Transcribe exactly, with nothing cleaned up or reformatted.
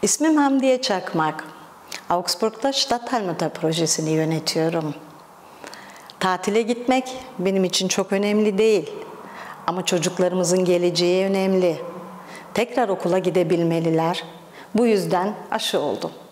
İsmim Hamdiye Çakmak. Augsburg'da Stadtteilmutter projesini yönetiyorum. Tatile gitmek benim için çok önemli değil. Ama çocuklarımızın geleceği önemli. Tekrar okula gidebilmeliler. Bu yüzden aşı oldum.